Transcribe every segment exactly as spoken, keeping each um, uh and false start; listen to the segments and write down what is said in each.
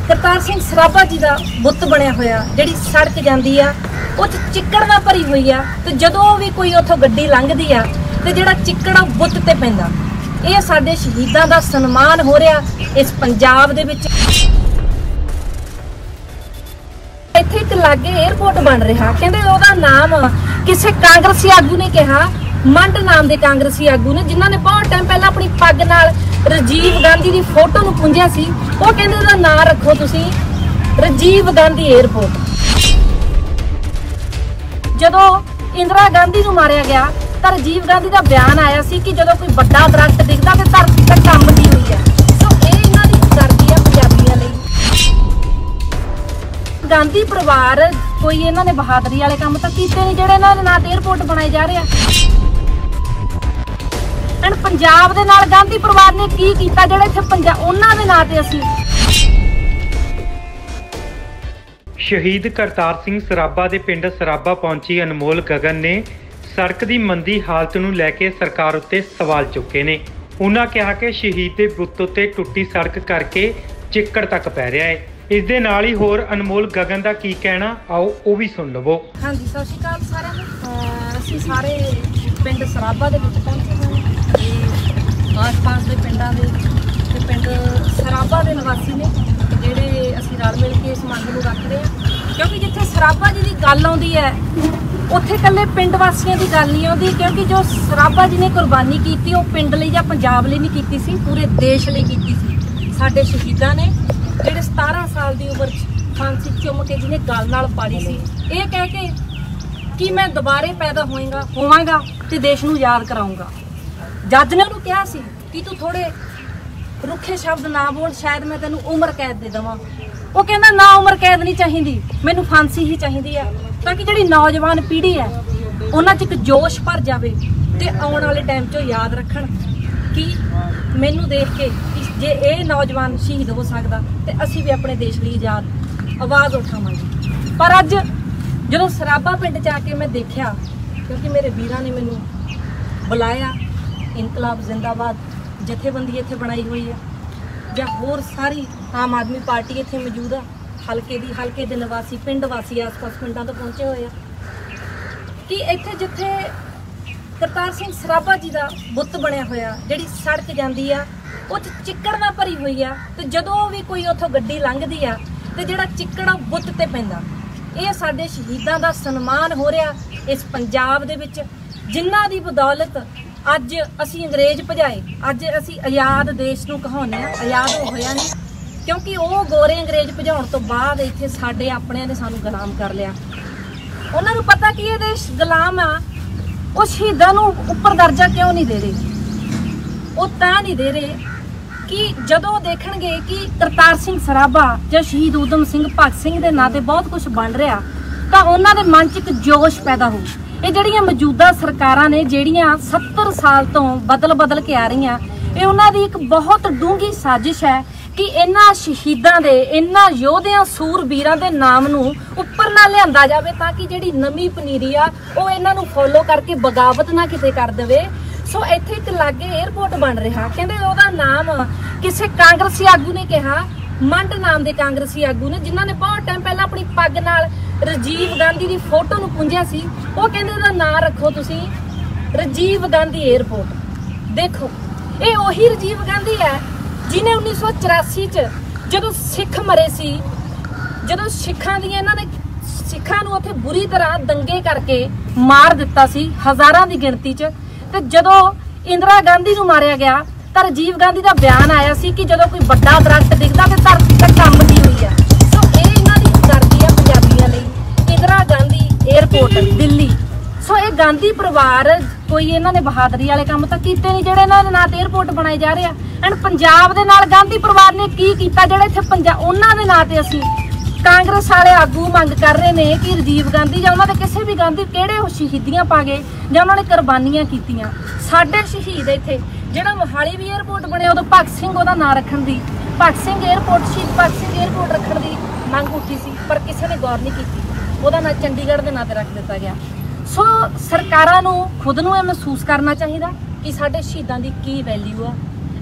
करतार सिंह सराभा जी का बुत बनया होया जिहड़ी सड़क जांदी आ ਉਹ चिक्कड़ नाल भरी हुई आ ते जदों भी कोई उत्थों गड्डी लंघदी आ ते जिहड़ा चिक्कड़ बुत ते पैंदा। ਇਹ ਸਾਡੇ शहीदां दा सन्मान हो रहा इस पंजाब दे विच। इत्थे एक लागे एयरपोर्ट बन रहा, कहंदे ओहदा नाम किसी कांग्रेसी आगू ने कहा, मंड नाम के कांग्रेसी आगू ने जिन्हों ने बहुत टाइम पहले अपनी पग नाल राजीव गांधी की फोटो नूं पूंझिया सी, वो कहंदे ओहदा नाम रखो तुसीं राजीव गांधी एयरपोर्ट। जदों इंदिरा गांधी नूं मारिया गया तो राजीव गांधी का बयान आया सी कि जदों कोई बड़ा दरख्त दिखदा ते धरती ते कंबदी हुई है। सो ये इन्हां दी दर्दी है पंजाबियां लई। गांधी परिवार कोई इन्होंने बहादुरी वाले काम तो कीते नहीं जिहड़े इन्हां दे नां ते एयरपोर्ट बनाए जा रहे हैं। एंड पंजाब दे नाल गांधी परिवार ने की कीता जिहड़े इत्थे पंजाब उन्हां दे नां ते असीं। शहीद करतार सिंह सराभा दे पिंड सराभा पहुंची अनमोल गगन ने सड़क की मंदी हालत नूं लैके सरकार उत्ते सवाल चुके ने। उन्हां कहा कि शहीद दे बुत उत्ते टुੱਟੀ सड़क करके चिक्कड़ तक पै रहा है। इस दे नाल ही होर अनमोल गगन का की कहना, आओ वो भी सुन लवो। हाँ जी, सत श्री अकाल सारिआं नूं। असीं सारे पिंड सराभा दे विच पहुंचे होए ते आस पास के पिंडां दे ते पिंड सराभा दे निवासी ने जिहड़े असीं रल मिल के इस मंग नूं रख रहे हैं, क्योंकि जिथे सराभा जी की गल आउंदी है उत्थे कल्ले पिंड वासियों की गल नहीं आउंदी, क्योंकि जो सराभा जी ने कुर्बानी की वो पिंड लई जां पंजाब लई नहीं कीती सी, पूरे देश लई कीती सी। साडे शहीदां ने जिहड़े सतारह साल की उम्र फांसी चुम के जिन्हें गल नाल पाली सी, ये कह के कि मैं दोबारे पैदा होएगा होवांगा ते देश नूं याद कराऊंगा। जज ने उन्होंने कहा सी कि तू थोड़े रुखे शब्द ना बोल, शायद मैं तेनों उम्र कैद दे देवां। वो कहना ना उम्र कैद नहीं चाहिए, मैनू फांसी ही चाहिए है, ताकि जिहड़ी नौजवान पीढ़ी है उन्हां च एक जोश भर जाए ते आउण वाले टाइम चो याद रखण कि मैनू देख के जे ये नौजवान शहीद हो सकता तो असी भी अपने देश लिए आजाद आवाज़ उठावांगे। पर अज जो सराभा पिंड च आके मैं देखा, क्योंकि मेरे वीरां ने मैनू बुलाया, इनकलाब जिंदाबाद जथेबंदी इत्थे बनाई हुई है जां होर सारी आम आदमी पार्टी इत्थे मौजूद है, हल्के दी हल्के दे निवासी पिंड वासी आस पास पिंडां तो पहुंचे हुए हैं कि इत्थे जिथे करतार सिंह सराभा जी का बुत बनया होया जिहड़ी सड़क जांदी आ वो चिक्कड़ नाल भरी हुई आ ते जदों भी कोई उत्थों गड्डी लंघदी आ ते जिहड़ा चिक्कड़ बुत ते पैंदा। ये साडे शहीदां दा सन्मान हो रहा इस पंजाब दे विच, जिन्हां दी बदौलत अज असीं अंग्रेज भजाए, अज असीं आज़ाद देश नूं कहाउने आ। आज़ाद होया नहीं, क्योंकि वो गोरे अंग्रेज भजाउण तो बाद इत्थे साडे अपणिआं ने सानूं गुलाम कर लिया। उन्हां नूं पता कि ये देश गुलाम आ, वो शहीदां नूं उपर दर्जा क्यों नहीं दे रहे? वो तां नहीं दे रहे कि जदों देखणगे कि करतार सिंह सराभा जां शहीद उधम सिंह भगत सिंह दे नां ते बहुत कुछ बन रहा, तां उन्हां दे मन च एक जोश पैदा हो। ये जिहड़ियां मौजूदा सरकारां ने जिहड़ियां सत्तर साल तो बदल बदल के आ रही, ये उन्हां दी एक बहुत डूंघी साजिश है कि इन्हां शहीदां दे इन्हां योधियां सूरबीरां दे नाम नूं उपर ना लिआंदा जावे, ताकि जिहड़ी नवीं पनीरी आ वो इन्हां नूं फॉलो करके बगावत ना किते कर देवे। सो इत्थे एक लागे एयरपोर्ट बन रहा, कहंदे ओहदा नाम किसी कांग्रेसी आगू ने कहा, मंड नाम के कांग्रेसी आगू ने जिन्होंने बहुत टाइम पहले अपनी पग नाल राजीव गांधी की फोटो नूं पूंझिया सी, वो कहंदे ओहदा नाम रखो तुसीं राजीव गांधी एयरपोर्ट। देखो ये उही राजीव गांधी है जिन्हें उन्नीस सौ चौरासी च जदों सिख मरे सी, जदों सिखां दी इन्हां ने सिखां नूं उत्थे बुरी तरह दंगे करके मार दिता सी हज़ारां दी गिणती च, ते जदों इंदिरा गांधी नूं मारिया गया तो राजीव गांधी का बयान आया सी कि जदों कोई बड़ा दरख्त दिखदा ते धरती ते कंबदी हुई है। सो ये इन्हां दी दर्दी है पंजाबियां लई। इंदिरा गांधी एयरपोर्ट दिल्ली। सो ये गांधी परिवार कोई इन्होंने बहादुरी वाले काम तो कीते नहीं जिहड़े इन्हां दे नां ते एयरपोर्ट बनाए जा रहे हैं। एंड पंजाब दे नाल गांधी परिवार ने की कीता जिहड़े इत्थे पंजाब उन्हां दे नां ते असीं कांग्रेस वाले आगू मंग कर रहे हैं कि राजीव गांधी जां उन्हां दे किसी भी गांधी किहड़े शहीदियां पा गए जां उन्होंने कुर्बानियां कीतियां। साडे शहीद इत्थे जिहड़ा मोहाली भी एयरपोर्ट बने उदों भगत सिंह उहदा नां रखण दी भगत सिंह एयरपोर्ट शहीद भगत सिंह एयरपोर्ट रखण दी मंग उठी सी, पर किसी ने गौर नहीं की, उहदा नां चंडीगढ़ दे नां ते रख दिता गया। सो सरकारां नूं खुद नूं ये महसूस करना चाहिए कि साडे शहीदां दी की वैल्यू आ।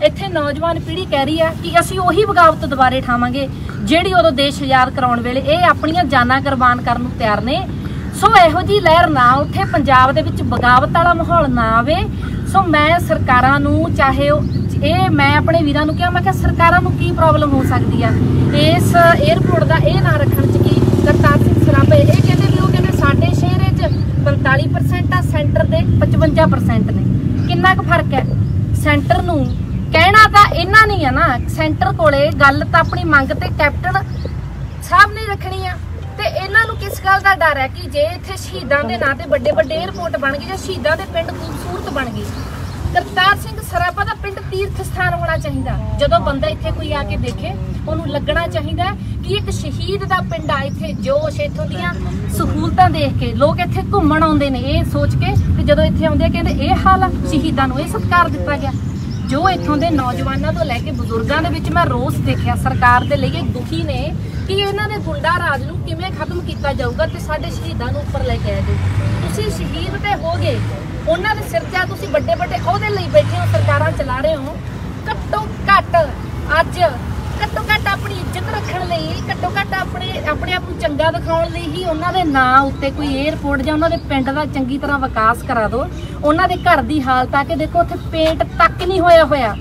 ਇੱਥੇ ਨੌਜਵਾਨ ਪੀੜ੍ਹੀ ਕਹਿ ਰਹੀ ਆ ਕਿ ਅਸੀਂ ਉਹੀ ਬਗਾਵਤ ਦੁਬਾਰੇ ਠਾਵਾਂਗੇ ਜਿਹੜੀ ਉਦੋਂ ਦੇਸ਼ ਆਜ਼ਾਦ ਕਰਾਉਣ ਵੇਲੇ ਇਹ ਆਪਣੀਆਂ ਜਾਨਾਂ ਕੁਰਬਾਨ ਕਰਨ ਨੂੰ ਤਿਆਰ ਨੇ। ਸੋ ਇਹੋ ਜੀ ਲਹਿਰ ਨਾ ਉੱਥੇ ਪੰਜਾਬ ਦੇ ਵਿੱਚ ਬਗਾਵਤ ਵਾਲਾ ਮਾਹੌਲ ਨਾ ਆਵੇ। ਸੋ ਮੈਂ ਸਰਕਾਰਾਂ ਨੂੰ ਚਾਹੇ ਇਹ ਮੈਂ ਆਪਣੇ ਵੀਰਾਂ ਨੂੰ ਕਿਹਾ, ਮੈਂ ਕਿਹਾ ਸਰਕਾਰਾਂ ਨੂੰ ਕੀ ਪ੍ਰੋਬਲਮ ਹੋ ਸਕਦੀ ਆ ਇਸ 에ਅਰਪੋਰਟ ਦਾ ਇਹ ਨਾ ਰੱਖਣ ਚ ਕੀ। ਕਰਤਾਰ ਸਿੰਘ ਸਰਾਭਾ ਇਹ ਕਹਿੰਦੇ ਵੀ ਉਹ ਕਹਿੰਦੇ ਸਾਡੇ ਸ਼ਹਿਰ 'ਚ ਪੰਤਾਲੀ ਪਰਸੈਂਟ ਆ, ਸੈਂਟਰ ਦੇ ਪਚਵੰਜਾ ਪਰਸੈਂਟ ਨੇ। ਕਿੰਨਾ ਕੁ ਫਰਕ ਹੈ? ਸੈਂਟਰ ਨੂੰ ਕਹਿਣਾ ਤਾਂ ਇਹਨਾਂ ਨਹੀਂ ਆ ਨਾ, ਸੈਂਟਰ ਕੋਲੇ ਗੱਲ ਤਾਂ ਆਪਣੀ ਮੰਗ ਤੇ ਕੈਪਟਨ ਸਾਹਿਬ ਨੇ ਰੱਖਣੀ ਆ। ਤੇ ਇਹਨਾਂ ਨੂੰ ਕਿਸ ਗੱਲ ਦਾ ਡਰ ਹੈ ਕਿ ਜੇ ਇੱਥੇ ਸ਼ਹੀਦਾਂ ਦੇ ਨਾਂ ਤੇ ਵੱਡੇ ਵੱਡੇ 에ਅਰਪੋਰਟ ਬਣ ਗਏ ਜਾਂ ਸ਼ਹੀਦਾਂ ਦੇ ਪਿੰਡ ਖੂਬਸੂਰਤ ਬਣ ਗਏ। ਕਰਤਾਰ ਸਿੰਘ ਸਰਾਭਾ ਦਾ ਪਿੰਡ ਤੀਰਥ ਸਥਾਨ ਹੋਣਾ ਚਾਹੀਦਾ। ਜਦੋਂ ਬੰਦਾ ਇੱਥੇ ਕੋਈ ਆ ਕੇ ਦੇਖੇ ਉਹਨੂੰ ਲੱਗਣਾ ਚਾਹੀਦਾ ਕਿ ਇੱਕ ਸ਼ਹੀਦ ਦਾ ਪਿੰਡ ਆ। ਇੱਥੇ ਜੋਸ਼, ਇੱਥੋਂ ਦੀਆਂ ਸਹੂਲਤਾਂ ਦੇਖ ਕੇ ਲੋਕ ਇੱਥੇ ਘੁੰਮਣ ਆਉਂਦੇ ਨੇ, ਇਹ ਸੋਚ ਕੇ ਕਿ ਜਦੋਂ ਇੱਥੇ ਆਉਂਦੇ ਆ ਕਹਿੰਦੇ ਇਹ ਹਾਲ ਆ, ਸ਼ਹੀਦਾਂ ਨੂੰ ਇਹ ਸਤਿਕਾਰ ਦਿੱਤਾ ਗਿਆ। ਜੋ ਇੱਥੋਂ ਦੇ ਨੌਜਵਾਨਾਂ ਤੋਂ ਲੈ ਕੇ ਬਜ਼ੁਰਗਾਂ ਦੇ ਵਿੱਚ ਮੈਂ ਰੋਸ ਦੇਖਿਆ ਸਰਕਾਰ ਦੇ ਲਈ ਦੁਖੀ ਨੇ ਕਿ ਇਹਨਾਂ ਦੇ ਗੁੰਡਾ ਰਾਜ ਨੂੰ ਕਿਵੇਂ ਖਤਮ ਕੀਤਾ ਜਾਊਗਾ ਤੇ ਸਾਡੇ ਸ਼ਹੀਦਾਂ ਨੂੰ ਉੱਪਰ ਲੈ ਕੇ ਆਏ ਜਾਊ। ਤੁਸੀਂ ਸ਼ਹੀਦ ਤੇ ਹੋ ਗਏ, ਉਹਨਾਂ ਦੇ ਸਿਰ ਤੇ ਤੁਸੀਂ ਵੱਡੇ ਵੱਡੇ ਅਹੁਦੇ ਲਈ ਬੈਠੇ ਹੋ, ਸਰਕਾਰਾਂ ਚਲਾ ਰਹੇ ਹੋ। ਘੱਟੋ ਘੱਟ ਅੱਜ ਘੱਟੋ ਘੱਟ ਆਪਣੀ ਇੱਜ਼ਤ ਰੱਖਣ ਲਈ, ਘੱਟੋ ਘੱਟ ਆਪਣੇ ਆਪਣੇ ਆਪ ਨੂੰ ਚੰਗਾ ਦਿਖਾਉਣ ਲਈ ਹੀ ਉਹਨਾਂ ਦੇ ਨਾਂ ਉੱਤੇ ਕੋਈ 에ਅਰਪੋਰਟ ਜਾਂ ਉਹਨਾਂ ਦੇ ਪਿੰਡ ਦਾ ਚੰਗੀ ਤਰ੍ਹਾਂ ਵਿਕਾਸ ਕਰਾ ਦਿਓ। ਉਹਨਾਂ ਦੇ ਘਰ ਦੀ ਹਾਲਤ ਆ ਕੇ ਦੇਖੋ, ਉੱਥੇ ਪੇਂਟ ਤੱਕ ਨਹੀਂ ਹੋਇਆ ਹੋਇਆ।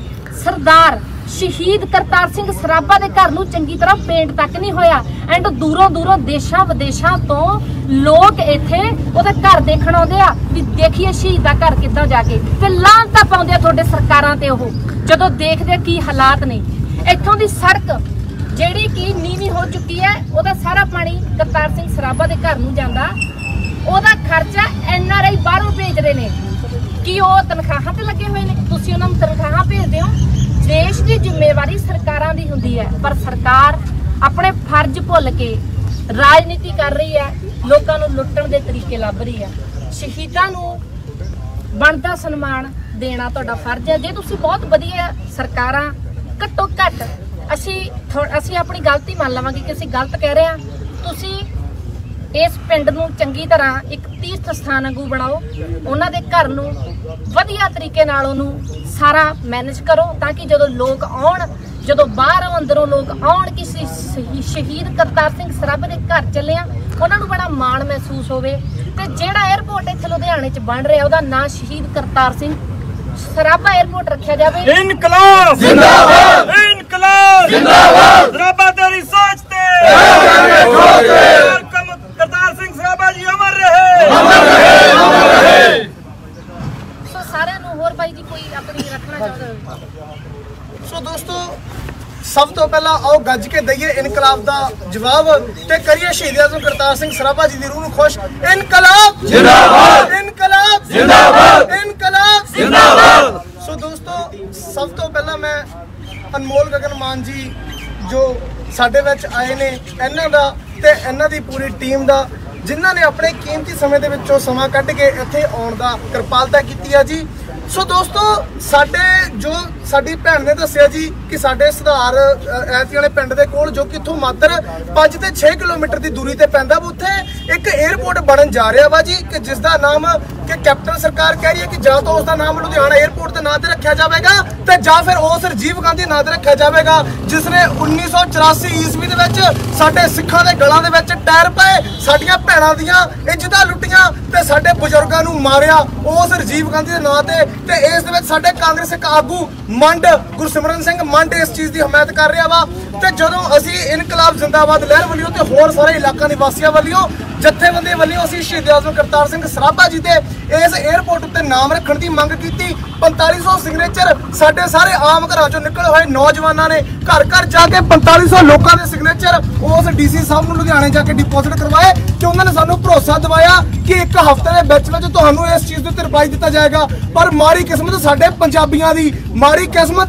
ਸਰਦਾਰ ਸ਼ਹੀਦ ਕਰਤਾਰ ਸਿੰਘ ਸਰਾਭਾ ਦੇ ਘਰ ਨੂੰ ਚੰਗੀ ਤਰ੍ਹਾਂ ਪੇਂਟ ਤੱਕ ਨਹੀਂ ਹੋਇਆ। ਐਂਡ ਦੂਰੋਂ ਦੂਰੋਂ ਦੇਸ਼ਾਂ ਵਿਦੇਸ਼ਾਂ ਤੋਂ ਲੋਕ ਇੱਥੇ ਉਹਦਾ ਘਰ ਦੇਖਣ ਆਉਂਦੇ ਆ ਵੀ ਦੇਖੀਏ ਸ਼ਹੀਦ ਦਾ ਘਰ ਕਿੱਦਾਂ ਜਾ ਕੇ, ਤੇ ਲਾਂਤਾਂ ਪਾਉਂਦੇ ਆ ਤੁਹਾਡੇ ਸਰਕਾਰਾਂ ਤੇ ਉਹ ਜਦੋਂ ਦੇਖਦੇ ਕੀ ਹਾਲਾਤ ਨੇ। ਇੱਥੋਂ ਦੀ ਸੜਕ ਜਿਹੜੀ ਕਿ ਨੀਵੀਂ ਹੋ ਚੁੱਕੀ ਹੈ, ਉਹਦਾ ਸਾਰਾ ਪਾਣੀ ਕਰਤਾਰ ਸਿੰਘ ਸਰਾਭਾ ਦੇ ਘਰ ਨੂੰ ਜਾਂਦਾ। ਉਹਦਾ ਖਰਚਾ ਐਨ ਆਰ ਆਈ ਬਾਹਰੋਂ ਭੇਜਦੇ ਨੇ ਕਿ ਉਹ ਤਨਖਾਹਾਂ ਤੇ ਲੱਗੇ ਹੋਏ ਨੇ, ਤੁਸੀਂ ਉਹਨਾਂ ਨੂੰ ਤਨਖਾਹਾਂ ਭੇਜਦੇ ਹੋ। ਦੇਸ਼ ਦੀ ਜ਼ਿੰਮੇਵਾਰੀ ਸਰਕਾਰਾਂ ਦੀ ਹੁੰਦੀ ਹੈ, ਪਰ ਸਰਕਾਰ ਆਪਣੇ ਫਰਜ਼ ਭੁੱਲ ਕੇ ਰਾਜਨੀਤੀ ਕਰ ਰਹੀ ਹੈ, ਲੋਕਾਂ ਨੂੰ ਲੁੱਟਣ ਦੇ ਤਰੀਕੇ ਲੱਭ ਰਹੀ ਹੈ। ਸ਼ਹੀਦਾਂ ਨੂੰ ਬਣਦਾ ਸਨਮਾਨ ਦੇਣਾ ਤੁਹਾਡਾ ਫਰਜ਼ ਹੈ। ਜੇ ਤੁਸੀਂ ਬਹੁਤ ਵਧੀਆ ਸਰਕਾਰਾਂ ਘੱਟੋ ਘੱਟ ਅਸੀਂ ਅਸੀਂ ਆਪਣੀ ਗਲਤੀ ਮੰਨ ਲਵਾਂਗੇ ਕਿ ਅਸੀਂ ਗਲਤ ਕਹਿ ਰਹੇ ਹਾਂ, ਤੁਸੀਂ ਇਸ ਪਿੰਡ ਨੂੰ ਚੰਗੀ ਤਰ੍ਹਾਂ ਇੱਕ ਤੀਰਥ ਸਥਾਨ ਵਾਂਗੂ ਬਣਾਓ, ਉਹਨਾਂ ਦੇ ਘਰ ਨੂੰ ਵਧੀਆ ਤਰੀਕੇ ਨਾਲ ਉਹਨੂੰ ਸਾਰਾ ਮੈਨੇਜ ਕਰੋ ਤਾਂ ਕਿ ਜਦੋਂ ਲੋਕ ਆਉਣ, ਜਦੋਂ ਬਾਹਰੋਂ ਅੰਦਰੋਂ ਲੋਕ ਆਉਣ ਕਿਸੇ ਸ਼ਹੀਦ ਕਰਤਾਰ ਸਿੰਘ ਸਰਾਭਾ ਦੇ ਘਰ ਚੱਲੇ ਆ, ਉਹਨਾਂ ਨੂੰ ਬੜਾ ਮਾਣ ਮਹਿਸੂਸ ਹੋਵੇ। ਤੇ ਜਿਹੜਾ 에ਅਰਪੋਰਟ ਇੱਥੇ ਲੁਧਿਆਣੇ 'ਚ ਬਣ ਰਿਹਾ ਉਹਦਾ ਨਾਂ ਸ਼ਹੀਦ ਕਰਤਾਰ ਸਿੰਘ ਸਰਾਭਾ 에ਅਰਪੋਰਟ ਰੱਖਿਆ ਜਾਵੇ। ਇਨਕਲਾਬ ਜ਼ਿੰਦਾਬਾਦ, ਇਨਕਲਾਬ ਜ਼ਿੰਦਾਬਾਦ, ਸਰਾਭਾ ਤੇਰੀ ਸੋਚ ਤੇ ਕਰਤਾਰ ਸਿੰਘ ਸਰਾਭਾ ਜੀ ਅਮਰ ਰਹੇ, ਅਮਰ ਰਹੇ, ਅਮਰ ਰਹੇ। ਸੋ ਸਾਰਿਆਂ ਨੂੰ ਹੋਰ ਬਾਈ ਜੀ ਕੋਈ ਆਪਣੀ ਰੱਖਣਾ ਚਾਹੁੰਦਾ? ਸੋ ਦੋਸਤੋ, ਸਭ ਤੋਂ ਪਹਿਲਾਂ ਆਓ ਗੱਜ ਕੇ ਦਈਏ ਇਨਕਲਾਬ ਦਾ ਜਵਾਬ ਤੇ ਕਰੀਏ ਸ਼ਹੀਦ ਆਜ਼ਮ ਕਰਤਾਰ ਸਿੰਘ ਸਰਾਭਾ ਜੀ ਦੀ ਰੂਹ ਨੂੰ ਖੁਸ਼। ਇਨਕਲਾਬ ਜ਼ਿੰਦਾਬਾਦ, ਇਨਕਲਾਬ ਜ਼ਿੰਦਾਬਾਦ, ਇਨਕਲਾਬ ਜ਼ਿੰਦਾਬਾਦ। ਸੋ ਦੋਸਤੋ, ਸਭ ਤੋਂ ਪਹਿਲਾਂ ਮੈਂ ਅਨਮੋਲ ਗਗਨ ਮਾਨ ਜੀ ਜੋ ਸਾਡੇ ਵਿੱਚ ਆਏ ਨੇ, ਇਹਨਾਂ ਦਾ ਤੇ ਇਹਨਾਂ ਦੀ ਪੂਰੀ ਟੀਮ ਦਾ, ਜਿਨ੍ਹਾਂ ਨੇ ਆਪਣੇ ਕੀਮਤੀ ਸਮੇਂ ਦੇ ਵਿੱਚੋਂ ਸਮਾਂ ਕੱਢ ਕੇ ਇੱਥੇ ਆਉਣ ਦਾ ਕਿਰਪਾਲਤਾ ਕੀਤੀ ਆ ਜੀ। ਸੋ ਦੋਸਤੋ, ਸਾਡੇ ਜੋ ਸਾਡੀ ਭੈਣ ਨੇ ਦੱਸਿਆ ਜੀ ਕਿ ਸਾਡੇ ਸੁਧਾਰ ਐਤੀ ਵਾਲੇ ਪਿੰਡ ਦੇ ਕੋਲ, ਜੋ ਕਿ ਇੱਥੋਂ ਮਾਤਰ ਪੰਜ ਤੇ ਛੇ ਕਿਲੋਮੀਟਰ ਦੀ ਦੂਰੀ ਤੇ ਪੈਂਦਾ, ਉੱਥੇ ਇੱਕ 에ਅਰਪੋਰਟ ਬਣਨ ਜਾ ਰਿਹਾ ਵਾ ਜੀ, ਕਿ ਜਿਸ ਦਾ ਨਾਮ ਕਿ ਕੈਪਟਨ ਸਰਕਾਰ ਕਹਿ ਰਹੀ ਹੈ ਕਿ ਜਾਂ ਤਾਂ ਉਸ ਦਾ ਨਾਮ ਲੁਧਿਆਣਾ 에ਅਰਪੋਰਟ ਦੇ ਨਾਂ ਤੇ ਰੱਖਿਆ ਜਾਵੇਗਾ ਤੇ ਜਾਂ ਫਿਰ ਉਸ ਰਾਜੀਵ ਗਾਂਧੀ ਨਾਂ ਤੇ ਰੱਖਿਆ ਜਾਵੇਗਾ, ਜਿਸ ਨੇ ਉੱਨੀ ਸੌ ਚੁਰਾਸੀ ਈਸਵੀ ਦੇ ਵਿੱਚ ਸਾਡੇ ਸਿੱਖਾਂ ਦੇ ਗਲਾਂ ਦੇ ਵਿੱਚ ਟਾਇਰ ਪਏ, ਸਾਡੀਆਂ ਭੈਣਾਂ ਦੀਆਂ ਇੱਜ਼ਤਾਂ ਲੁੱਟੀਆਂ ਤੇ ਸਾਡੇ ਬਜ਼ੁਰਗਾਂ ਨੂੰ ਮਾਰਿਆ ਉਸ ਰਾਜੀਵ ਗਾਂਧੀ ਦੇ ਨਾਂ ਤੇ। ਤੇ ਇਸ ਦੇ ਵਿੱਚ ਸਾਡੇ ਕਾਂਗਰਸ ਇੱਕ ਆਗੂ ਮੰਡ ਗੁਰਸਿਮਰਨ ਸਿੰਘ ਮੰਡ ਇਸ ਚੀਜ਼ ਦੀ ਹਮਾਇਤ ਕਰ ਰਿਹਾ ਵਾ। ਤੇ ਜਦੋਂ ਅਸੀਂ ਇਨਕਲਾਬ ਜ਼ਿੰਦਾਬਾਦ ਲਹਿਰ ਵੱਲੋਂ ਤੇ ਹੋਰ ਸਾਰੇ ਇਲਾਕਾ ਨਿਵਾਸੀਆਂ ਵੱਲੋਂ ਜਥੇਬੰਦੀ ਵੱਲੋਂ ਅਸੀਂ ਸ਼ਹੀਦ ਆਜ਼ਮ ਕਰਤਾਰ ਸਿੰਘ ਸਰਾਭਾ ਜੀ ਦੇ ਇਸ 에ਅਰਪੋਰਟ ਉੱਤੇ ਨਾਮ ਰੱਖਣ ਦੀ ਮੰਗ ਕੀਤੀ। ਪੰਤਾਲੀ ਸੌ ਸਿਗਨੇਚਰ ਸਾਡੇ ਸਾਰੇ ਆਮ ਘਰਾਂ ਚੋਂ ਨਿਕਲੇ ਹੋਏ ਨੌਜਵਾਨਾਂ ਨੇ ਘਰ ਘਰ ਜਾ ਕੇ ਪੰਤਾਲੀ ਸੌ ਲੋਕਾਂ ਦੇ ਸਿਗਨੇਚਰ ਉਸ ਡੀਸੀ ਸਾਹਿਬ ਨੂੰ ਲੁਧਿਆਣੇ ਜਾ ਕੇ ਡਿਪੋਜ਼ਿਟ ਕਰਵਾਏ ਤੇ ਉਹਨਾਂ ਨੇ ਸਾਨੂੰ ਭਰੋਸਾ ਦਿਵਾਇਆ ਕਿ ਇੱਕ ਹਫ਼ਤੇ ਦੇ ਵਿੱਚ ਵਿੱਚ ਤੁਹਾਨੂੰ ਇਸ ਚੀਜ਼ ਦੇ ਉੱਤੇ ਰਿਪਲਾਈ ਦਿੱਤਾ ਜਾਏਗਾ। ਪਰ ਮਾੜੀ ਕਿਸਮਤ ਸਾਡੇ ਪੰਜਾਬੀਆਂ ਦੀ, ਮਾੜੀ ਕਿਸਮਤ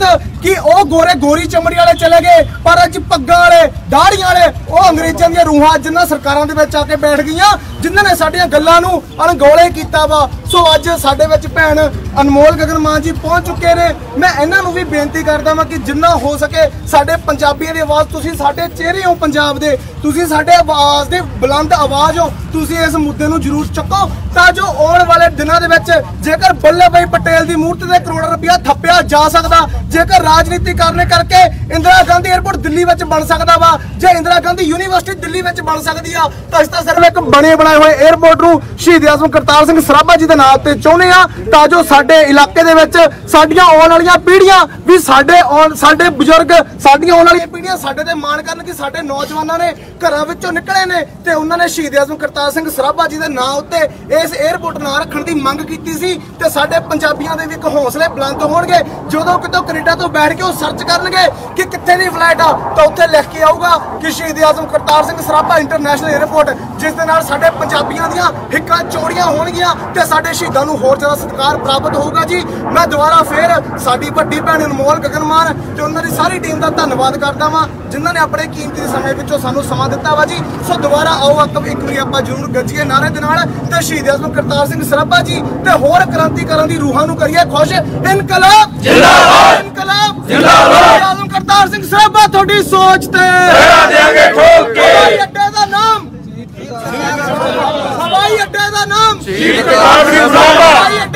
कि ਉਹ ਗੋਰੇ ਗੋਰੀ ਚਮੜੀ ਵਾਲੇ ਚਲੇ ਗਏ, ਪਰ ਅੱਜ ਪੱਗਾਂ ਵਾਲੇ ਦਾੜੀਆਂ ਵਾਲੇ ਉਹ ਅੰਗਰੇਜ਼ਾਂ ਦੀਆਂ ਰੂਹਾਂ ਜਿਨ੍ਹਾਂ ਸਰਕਾਰਾਂ ਦੇ ਵਿੱਚ ਆ ਕੇ ਬੈਠ ਗਈਆਂ, ਜਿਨ੍ਹਾਂ ਨੇ ਸਾਡੀਆਂ ਗੱਲਾਂ ਨੂੰ ਅਣਗੌਲੇ ਕੀਤਾ ਵਾ। ਸੋ ਅੱਜ ਸਾਡੇ ਵਿੱਚ ਭੈਣ ਅਨਮੋਲ ਗਗਨ ਮਾਨ ਜੀ ਪਹੁੰਚ ਚੁੱਕੇ ਨੇ। ਮੈਂ ਇਹਨਾਂ ਨੂੰ ਵੀ ਬੇਨਤੀ ਕਰਦਾ ਵਾਂ ਕਿ ਜਿੰਨਾ ਹੋ ਸਕੇ ਸਾਡੇ ਪੰਜਾਬੀਆਂ ਦੀ ਆਵਾਜ਼, ਤੁਸੀਂ ਸਾਡੇ ਚਿਹਰੇ ਹੋ ਪੰਜਾਬ ਦੇ, ਤੁਸੀਂ ਸਾਡੇ ਆਵਾਜ਼ ਦੇ ਬੁਲੰਦ ਆਵਾਜ਼ ਹੋ, ਤੁਸੀਂ ਇਸ ਮੁੱਦੇ ਨੂੰ ਜ਼ਰੂਰ ਚੱਕੋ ਤਾਂ ਜੋ ਆਉਣ ਵਾਲੇ ਦਿਨਾਂ ਦੇ ਵਿੱਚ ਜੇਕਰ ਬੱਲੇ ਭਾਈ ਪਟੇਲ ਦੀ ਮੂਰਤੀ ਤੇ ਕਰੋੜਾਂ ਰੁਪਇਆ ਥੱਪਿਆ ਜਾ ਸਕਦਾ, ਜੇਕਰ ਰਾਜਨੀਤੀ ਕਰਨੇ ਕਰਕੇ ਇੰਦਰਾ ਗਾਂਧੀ 에ਅਰਪੋਰਟ ਦਿੱਲੀ ਵਿੱਚ ਬਣ ਸਕਦਾ ਵਾ, ਜੇ ਇੰਦਰਾ ਗਾਂਧੀ ਯੂਨੀਵਰਸਿਟੀ ਦਿੱਲੀ ਵਿੱਚ ਬਣ ਸਕਦੀ ਆ, ਤਾਂ ਇਸ ਤਾਂ ਸਿਰਫ ਇੱਕ ਬਣੇ ਬਣਾਏ ਹੋਏ 에ਅਰਪੋਰਟ ਨੂੰ ਸ਼ਹੀਦ ਆਜ਼ਮ ਕਰਤਾਰ ਸਿੰਘ ਸਰਾਭਾ ਜੀ ਦੇ ਨਾਮ ਤੇ ਚਾਹੁੰਦੇ ਆ, ਤਾਂ ਜੋ ਸਾਡੇ ਇਲਾਕੇ ਦੇ ਵਿੱਚ ਸਾਡੀਆਂ ਆਉਣ ਵਾਲੀਆਂ ਪੀੜ੍ਹੀਆਂ ਵੀ ਸਾਡੇ ਸਾਡੇ ਬਜ਼ੁਰਗ, ਸਾਡੀਆਂ ਆਉਣ ਵਾਲੀਆਂ ਪੀੜ੍ਹੀਆਂ ਸਾਡੇ ਤੇ ਮਾਣ ਕਰਨ ਕਿ ਸਾਡੇ ਨੌਜਵਾਨਾਂ ਨੇ ਘਰਾਂ ਵਿੱਚੋਂ ਨਿਕਲੇ ਨੇ ਤੇ ਉਹਨਾਂ ਨੇ ਸ਼ਹੀਦ ਆਜ਼ਮ ਕਰਤਾਰ ਸਿੰਘ ਸਰਾਭਾ ਜੀ ਦੇ ਨਾਂ ਉੱਤੇ ਇਸ 에ਅਰਪੋਰਟ ਨਾਂ ਰੱਖਣ ਦੀ ਮੰਗ ਕੀਤੀ ਸੀ। ਤੇ ਸਾਡੇ ਪੰਜਾਬੀਆਂ ਦੇ ਵੀ ਇੱਕ ਹੌਸਲੇ ਬੁਲੰਦ ਹੋਣਗੇ, ਜਦੋਂ ਕਿਤੋਂ ਕੈਨੇਡਾ ਤੋਂ ਬੈਠ ਕੇ ਉਹ ਸਰਚ ਕਰਨਗੇ ਕਿ ਕਿੱਥੇ ਦੀ ਫਲਾਈਟ ਆ, ਤਾਂ ਉੱਥੇ ਲਿਖ ਕੇ ਆਊਗਾ ਕਿ ਸ਼ਹੀਦ ਆਜ਼ਮ ਕਰਤਾਰ ਸਿੰਘ ਸਰਾਭਾ ਇੰਟਰਨੈਸ਼ਨਲ 에ਅਰਪੋਰਟ, ਜਿਸ ਦੇ ਨਾਲ ਸਾਡੇ ਪੰਜਾਬੀਆਂ ਦੀਆਂ ਹਿੱਕਾਂ ਚੌੜੀਆਂ ਹੋਣਗੀਆਂ ਤੇ ਸਾਡੇ ਸ਼ਹੀਦਾਂ ਨੂੰ ਹੋਰ ਜ਼ਿਆਦਾ ਸਤਿਕਾਰ ਪ੍ਰਾਪਤ ਹੋਊਗਾ ਜੀ। ਮੈਂ ਦੁਬਾਰਾ ਫੇਰ ਸਾਡੀ ਵੱਡੀ ਭੈਣ ਅਨਮੋਲ ਗਗਨ ਮਾਨ ਤੇ ਉਹਨਾਂ ਦੀ ਸਾਰੀ ਟੀਮ ਦਾ ਧੰਨਵਾਦ ਕਰਦਾ ਵਾਂ, ਜਿਨ੍ਹਾਂ ਨੇ ਆਪਣੇ ਕੀਮਤੀ ਸਮੇਂ ਵਿੱਚੋਂ ਸਾਨੂੰ ਸਮਾਂ ਦਿੱਤਾ ਵਾ ਜੀ। ਸੋ ਦੁਬਾਰਾ ਆਓ ਇੱਕ ਵਾਰੀ ਆਪਾਂ ਜ਼ਰੂਰ ਗੱਜੀਏ ਨਾਰੇ ਦੇ ਨਾਲ ਤੇ ਸ਼ਹੀਦ ਆਜ਼ਮ ਕਰਤਾਰ ਸਿੰਘ ਸਰਾਭਾ ਜੀ ਤੇ ਹੋਰ ਕ੍ਰਾਂਤੀਕਾਰਾਂ ਦੀ ਰੂਹਾਂ ਨੂੰ ਕਰੀਏ ਖੁਸ਼। ਇਨਕਲਾਬ ਜਿੰਦਾਬਾਦ, ਇਨਕਲਾਬ ਜਿੰਦਾਬਾਦ। ਆਜ਼ਮ ਕਰਤਾਰ ਸਿੰਘ ਸਰਾਭਾ ਤੁਹਾਡੀ ਸੋਚ ਤੇ ਲਹਿਰਾ ਦੇਾਂਗੇ ਠੋਕ ਕੇ। ਹਵਾਈ ਅੱਡੇ ਦਾ ਨਾਮ, ਹਵਾਈ ਅੱਡੇ ਦਾ ਨਾਮ ਸ਼ਹੀਦ ਕਰਤਾਰ ਸਿੰਘ ਸਰਾਭਾ।